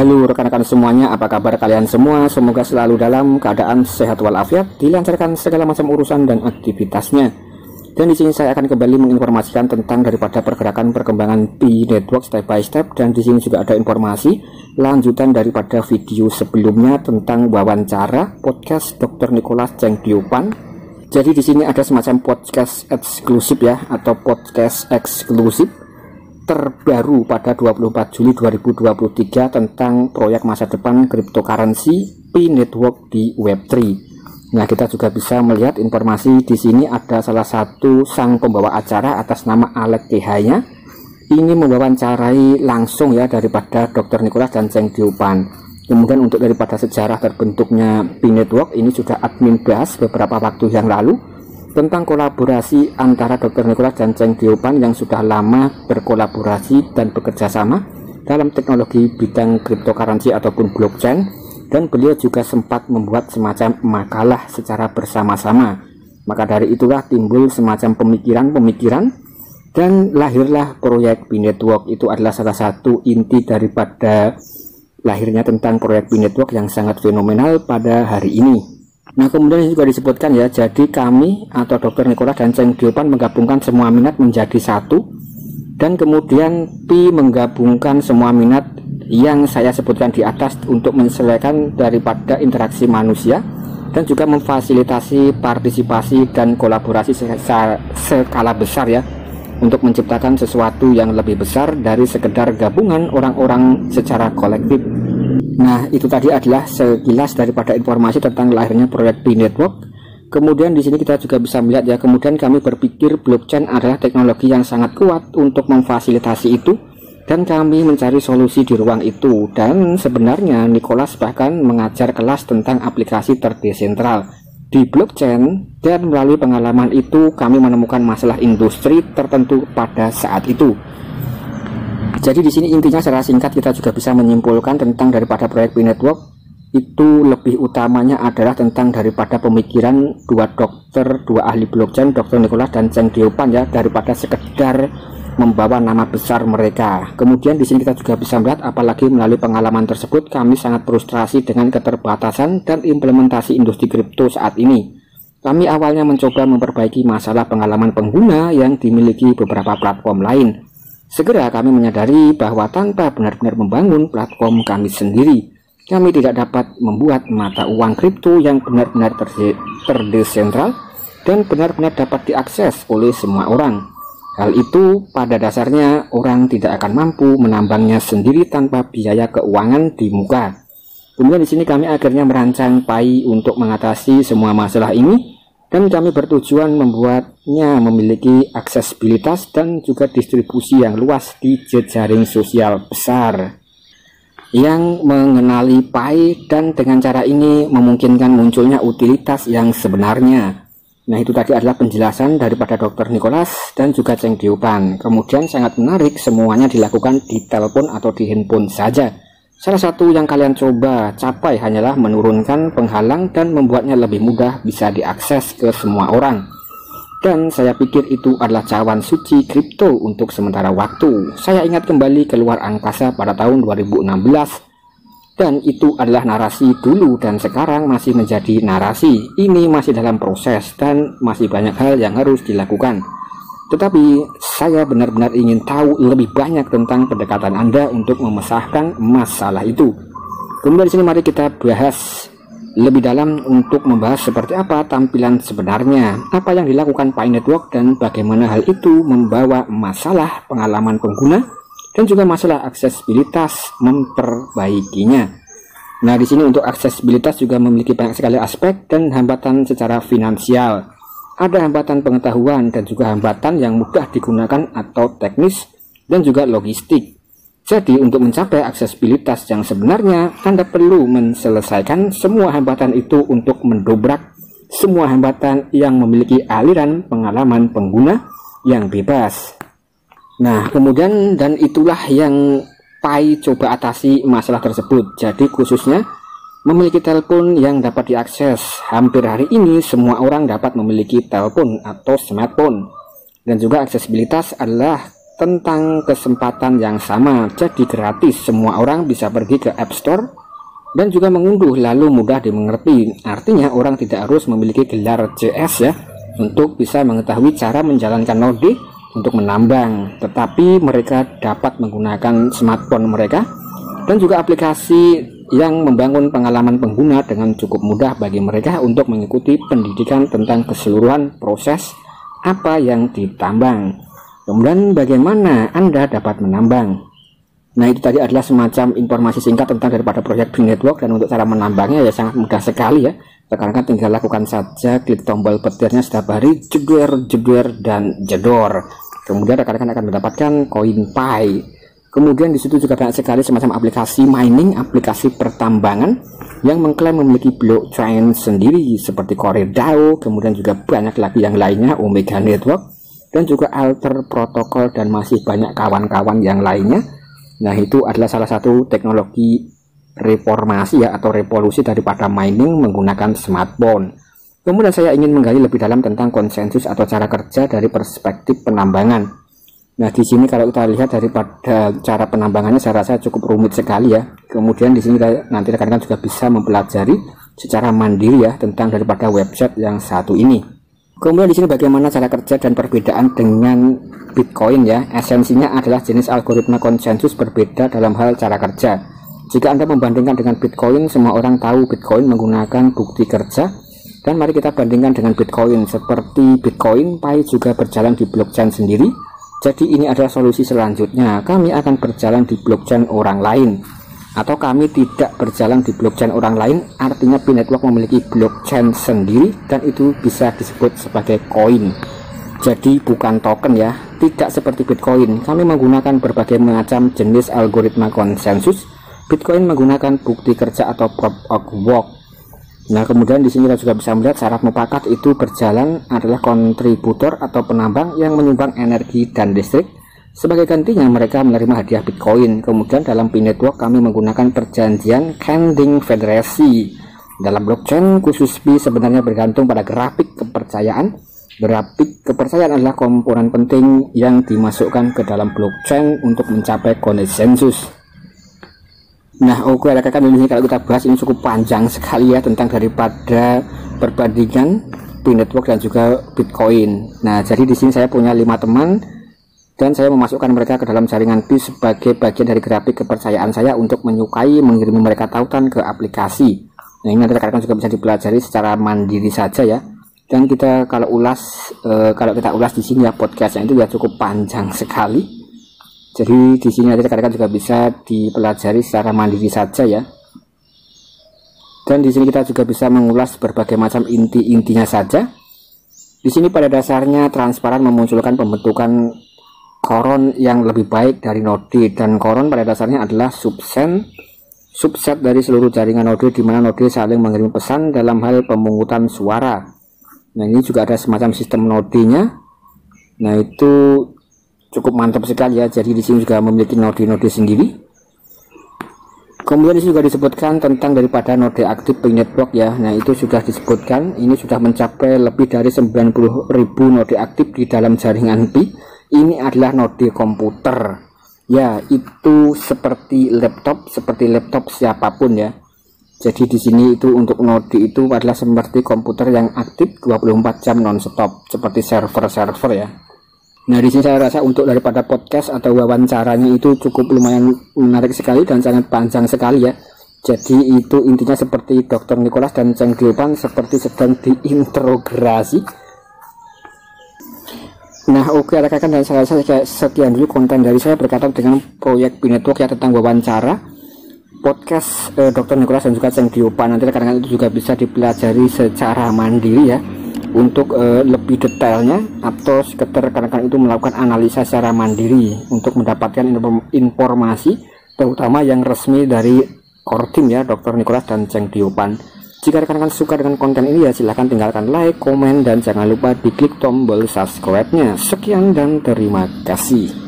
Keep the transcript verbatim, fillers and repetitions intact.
Halo rekan-rekan semuanya, apa kabar kalian semua? Semoga selalu dalam keadaan sehat walafiat, dilancarkan segala macam urusan dan aktivitasnya. Dan di sini saya akan kembali menginformasikan tentang daripada pergerakan perkembangan Pi Network step by step, dan di sini juga ada informasi lanjutan daripada video sebelumnya tentang wawancara podcast dokter Nicholas Cheng Diopan. Jadi di sini ada semacam podcast eksklusif ya, atau podcast eksklusif terbaru pada dua puluh empat Juli dua ribu dua puluh tiga tentang proyek masa depan cryptocurrency Pi Network di web tiga. Nah, kita juga bisa melihat informasi di sini ada salah satu sang pembawa acara atas nama Alex Kehaya. Ini mewawancarai langsung ya daripada dokter Nicholas dan Cheng Diopan. Kemudian untuk daripada sejarah terbentuknya Pi Network ini sudah admin bahas beberapa waktu yang lalu tentang kolaborasi antara dokter Nicholas dan Cheng Diopan yang sudah lama berkolaborasi dan bekerja sama dalam teknologi bidang cryptocurrency ataupun blockchain, dan beliau juga sempat membuat semacam makalah secara bersama-sama. Maka dari itulah timbul semacam pemikiran-pemikiran dan lahirlah proyek Pi Network. Itu adalah salah satu inti daripada lahirnya tentang proyek Pi Network yang sangat fenomenal pada hari ini. Nah, kemudian juga disebutkan ya, jadi kami atau dokter Nicholas dan Cheng Diopan menggabungkan semua minat menjadi satu, dan kemudian Pi menggabungkan semua minat yang saya sebutkan di atas untuk menyesuaikan daripada interaksi manusia dan juga memfasilitasi partisipasi dan kolaborasi skala besar ya, untuk menciptakan sesuatu yang lebih besar dari sekedar gabungan orang-orang secara kolektif. Nah, itu tadi adalah sekilas daripada informasi tentang lahirnya proyek Pi Network. Kemudian di sini kita juga bisa melihat ya, kemudian kami berpikir blockchain adalah teknologi yang sangat kuat untuk memfasilitasi itu, dan kami mencari solusi di ruang itu. Dan sebenarnya Nicholas bahkan mengajar kelas tentang aplikasi terdesentral di blockchain, dan melalui pengalaman itu kami menemukan masalah industri tertentu pada saat itu. Jadi di sini intinya secara singkat kita juga bisa menyimpulkan tentang daripada proyek Pi Network itu lebih utamanya adalah tentang daripada pemikiran dua dokter, dua ahli blockchain, dokter Nicholas dan Cheng Diopan ya, daripada sekedar membawa nama besar mereka. Kemudian di sini kita juga bisa melihat apalagi melalui pengalaman tersebut kami sangat frustrasi dengan keterbatasan dan implementasi industri kripto saat ini. Kami awalnya mencoba memperbaiki masalah pengalaman pengguna yang dimiliki beberapa platform lain. Segera kami menyadari bahwa tanpa benar-benar membangun platform kami sendiri, kami tidak dapat membuat mata uang kripto yang benar-benar terdesentral dan benar-benar dapat diakses oleh semua orang. Hal itu pada dasarnya orang tidak akan mampu menambangnya sendiri tanpa biaya keuangan di muka. Kemudian di sini kami akhirnya merancang Pi untuk mengatasi semua masalah ini, dan kami bertujuan membuatnya memiliki aksesibilitas dan juga distribusi yang luas di jejaring sosial besar yang mengenali Pi, dan dengan cara ini memungkinkan munculnya utilitas yang sebenarnya. Nah, itu tadi adalah penjelasan daripada dokter Nicholas dan juga Cheng Diopan. Kemudian sangat menarik, semuanya dilakukan di telepon atau di handphone saja. Salah satu yang kalian coba capai hanyalah menurunkan penghalang dan membuatnya lebih mudah bisa diakses ke semua orang. Dan saya pikir itu adalah cawan suci kripto untuk sementara waktu. Saya ingat kembali ke luar angkasa pada tahun dua ribu enam belas. Dan itu adalah narasi dulu dan sekarang masih menjadi narasi. Ini masih dalam proses dan masih banyak hal yang harus dilakukan. Tetapi saya benar-benar ingin tahu lebih banyak tentang pendekatan Anda untuk memecahkan masalah itu. Kemudian di sini mari kita bahas lebih dalam untuk membahas seperti apa tampilan sebenarnya, apa yang dilakukan Pi Network, dan bagaimana hal itu membawa masalah pengalaman pengguna dan juga masalah aksesibilitas memperbaikinya. Nah, di sini untuk aksesibilitas juga memiliki banyak sekali aspek dan hambatan secara finansial. Ada hambatan pengetahuan dan juga hambatan yang mudah digunakan atau teknis dan juga logistik. Jadi untuk mencapai aksesibilitas yang sebenarnya, Anda perlu menyelesaikan semua hambatan itu untuk mendobrak semua hambatan yang memiliki aliran pengalaman pengguna yang bebas. Nah, kemudian dan itulah yang Pi coba atasi masalah tersebut. Jadi khususnya memiliki telepon yang dapat diakses. Hampir hari ini semua orang dapat memiliki telepon atau smartphone. Dan juga aksesibilitas adalah tentang kesempatan yang sama, jadi gratis, semua orang bisa pergi ke App Store dan juga mengunduh, lalu mudah dimengerti. Artinya orang tidak harus memiliki gelar C S ya untuk bisa mengetahui cara menjalankan node untuk menambang, tetapi mereka dapat menggunakan smartphone mereka dan juga aplikasi yang membangun pengalaman pengguna dengan cukup mudah bagi mereka untuk mengikuti pendidikan tentang keseluruhan proses apa yang ditambang. Kemudian bagaimana Anda dapat menambang? Nah, itu tadi adalah semacam informasi singkat tentang daripada proyek B Network, dan untuk cara menambangnya ya sangat mudah sekali ya. Sekarang tinggal lakukan saja, klik tombol petirnya setiap hari, jeder, jeder, dan jedor. Kemudian rekan-rekan akan mendapatkan koin Pi. Kemudian di situ juga banyak sekali semacam aplikasi mining, aplikasi pertambangan yang mengklaim memiliki blockchain sendiri seperti CoreDAO, kemudian juga banyak lagi yang lainnya, Omega Network, dan juga Alter Protocol, dan masih banyak kawan-kawan yang lainnya. Nah, itu adalah salah satu teknologi reformasi ya atau revolusi daripada mining menggunakan smartphone. Kemudian saya ingin menggali lebih dalam tentang konsensus atau cara kerja dari perspektif penambangan. Nah, di sini kalau kita lihat daripada cara penambangannya saya rasa cukup rumit sekali ya. Kemudian di sini nanti rekan-rekan juga bisa mempelajari secara mandiri ya tentang daripada website yang satu ini. Kemudian di sini bagaimana cara kerja dan perbedaan dengan Bitcoin ya. Esensinya adalah jenis algoritma konsensus berbeda dalam hal cara kerja. Jika Anda membandingkan dengan Bitcoin, semua orang tahu Bitcoin menggunakan bukti kerja. Dan mari kita bandingkan dengan Bitcoin. Seperti Bitcoin, Pi juga berjalan di blockchain sendiri. Jadi ini adalah solusi selanjutnya. Kami akan berjalan di blockchain orang lain, atau kami tidak berjalan di blockchain orang lain, artinya B Network memiliki blockchain sendiri dan itu bisa disebut sebagai koin. Jadi bukan token ya, tidak seperti Bitcoin. Kami menggunakan berbagai macam jenis algoritma konsensus. Bitcoin menggunakan bukti kerja atau proof of work. Nah, kemudian di sini kita juga bisa melihat syarat mufakat itu berjalan adalah kontributor atau penambang yang menyumbang energi dan listrik. Sebagai gantinya mereka menerima hadiah Bitcoin. Kemudian dalam B Network kami menggunakan perjanjian Kending Federasi. Dalam blockchain khusus B sebenarnya bergantung pada grafik kepercayaan. Grafik kepercayaan adalah komponen penting yang dimasukkan ke dalam blockchain untuk mencapai konsensus. Nah, oke okay, rekan-rekan, ini kalau kita bahas ini cukup panjang sekali ya tentang daripada perbandingan B Network dan juga Bitcoin. Nah, jadi di sini saya punya lima teman dan saya memasukkan mereka ke dalam jaringan B sebagai bagian dari grafik kepercayaan saya untuk menyukai mengirimi mereka tautan ke aplikasi. Nah, ini nanti rekan-rekan juga bisa dipelajari secara mandiri saja ya. Dan kita kalau ulas e, kalau kita ulas di sini ya podcastnya itu ya cukup panjang sekali. Jadi di sini nanti rekan-rekan juga bisa dipelajari secara mandiri saja ya. Dan di sini kita juga bisa mengulas berbagai macam inti-intinya saja. Di sini pada dasarnya transparan memunculkan pembentukan koron yang lebih baik dari node, dan koron pada dasarnya adalah subset subset dari seluruh jaringan node di mana node saling mengirim pesan dalam hal pemungutan suara. Nah, ini juga ada semacam sistem nodenya. Nah, itu cukup mantap sekali ya. Jadi di sini juga memiliki node-node sendiri. Kemudian di sini juga disebutkan tentang daripada node aktif B Network ya. Nah, itu sudah disebutkan. Ini sudah mencapai lebih dari sembilan puluh ribu node aktif di dalam jaringan B. Ini adalah node komputer. Ya, itu seperti laptop, seperti laptop siapapun ya. Jadi di sini itu untuk node itu adalah seperti komputer yang aktif dua puluh empat jam non-stop, seperti server-server ya. Nah, di sini saya rasa untuk daripada podcast atau wawancaranya itu cukup lumayan menarik sekali dan sangat panjang sekali ya. Jadi itu intinya seperti dokter Nicholas dan Cheng Diopan seperti sedang diinterogasi. Nah, oke okay, rekan-rekan, dan saya rasa sekian dulu konten dari saya berkaitan dengan proyek B Network ya tentang wawancara podcast eh, dokter Nicholas dan juga Cheng Diopan. Nanti rekan-rekan itu juga bisa dipelajari secara mandiri ya. Untuk uh, lebih detailnya atau sekedar rekan-rekan itu melakukan analisa secara mandiri untuk mendapatkan informasi terutama yang resmi dari core team ya dokter Nicholas dan Cheng Diopan. Jika rekan-rekan suka dengan konten ini ya silahkan tinggalkan like, komen, dan jangan lupa diklik tombol subscribe-nya. Sekian dan terima kasih.